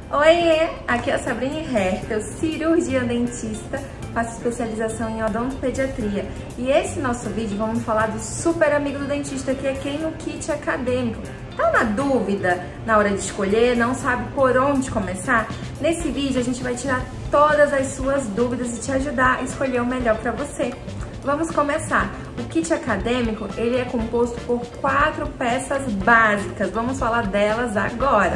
Oiê, aqui é a Sabrine Hertel, cirurgiã dentista, faço especialização em odontopediatria. E esse nosso vídeo vamos falar do super amigo do dentista, que é quem no kit acadêmico. Tá na dúvida na hora de escolher, não sabe por onde começar? Nesse vídeo a gente vai tirar todas as suas dúvidas e te ajudar a escolher o melhor para você. Vamos começar. O kit acadêmico, ele é composto por 4 peças básicas. Vamos falar delas agora.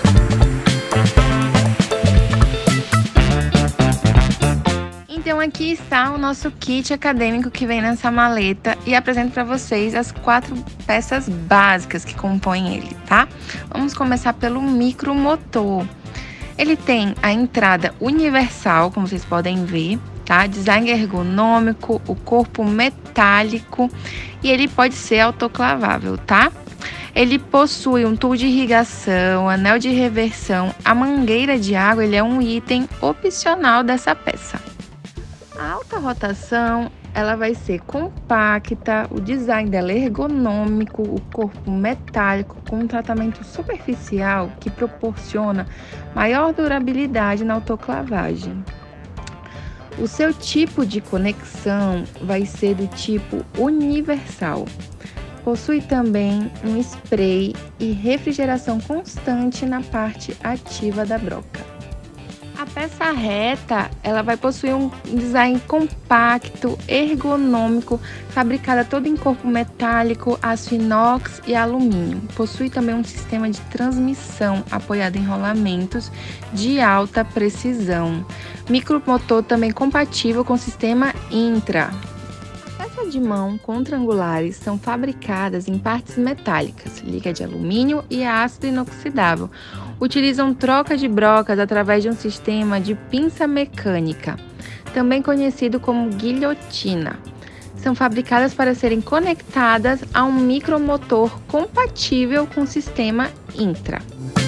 Então aqui está o nosso kit acadêmico que vem nessa maleta e apresento para vocês as 4 peças básicas que compõem ele, tá? Vamos começar pelo micromotor. Ele tem a entrada universal, como vocês podem ver, tá? Design ergonômico, o corpo metálico e ele pode ser autoclavável, tá? Ele possui um tubo de irrigação, anel de reversão, a mangueira de água, ele é um item opcional dessa peça. A alta rotação, ela vai ser compacta, o design dela é ergonômico, o corpo metálico com um tratamento superficial que proporciona maior durabilidade na autoclavagem. O seu tipo de conexão vai ser do tipo universal. Possui também um spray e refrigeração constante na parte ativa da broca. A peça reta, ela vai possuir um design compacto, ergonômico, fabricada toda em corpo metálico, aço inox e alumínio. Possui também um sistema de transmissão apoiado em rolamentos de alta precisão. Micromotor também compatível com o sistema Intra. Peças de mão quadrangulares são fabricadas em partes metálicas, liga de alumínio e ácido inoxidável. Utilizam troca de brocas através de um sistema de pinça mecânica, também conhecido como guilhotina. São fabricadas para serem conectadas a um micromotor compatível com o sistema Intra.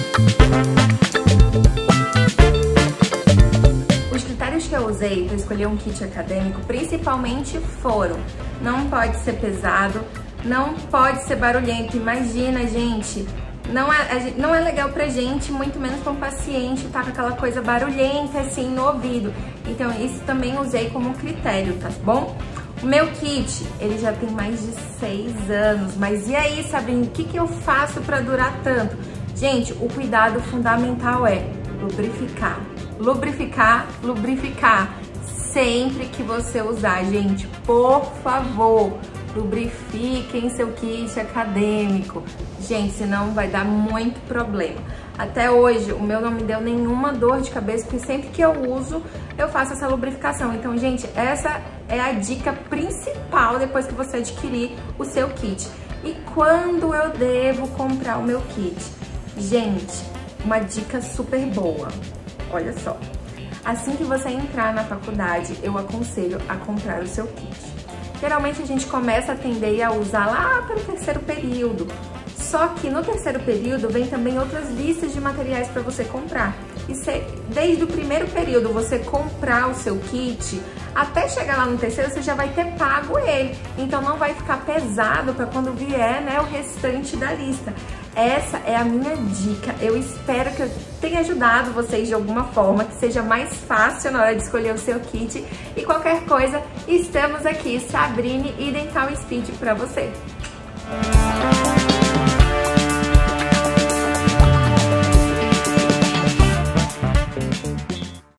Os critérios que eu usei para escolher um kit acadêmico principalmente foram: não pode ser pesado, não pode ser barulhento. Imagina, gente, não é legal pra gente, muito menos pra um paciente tá com aquela coisa barulhenta assim no ouvido. Então isso também usei como critério, tá bom? O meu kit, ele já tem mais de 6 anos, mas e aí, Sabrina, o que eu faço pra durar tanto? Gente, o cuidado fundamental é lubrificar. Lubrificar, lubrificar. Sempre que você usar, gente, por favor, lubrifiquem seu kit acadêmico. Gente, senão vai dar muito problema. Até hoje, o meu não me deu nenhuma dor de cabeça, porque sempre que eu uso, eu faço essa lubrificação. Então, gente, essa é a dica principal depois que você adquirir o seu kit. E quando eu devo comprar o meu kit? Gente, uma dica super boa. Olha só. Assim que você entrar na faculdade, eu aconselho a comprar o seu kit. Geralmente a gente começa a tender a usar lá pelo 3º período. Só que no 3º período vem também outras listas de materiais para você comprar. E desde o 1º período você comprar o seu kit, até chegar lá no 3º você já vai ter pago ele. Então não vai ficar pesado para quando vier, né, o restante da lista. Essa é a minha dica. Eu espero que eu tenha ajudado vocês de alguma forma, que seja mais fácil na hora de escolher o seu kit. E qualquer coisa, estamos aqui, Sabrine e Dental Speed, para você.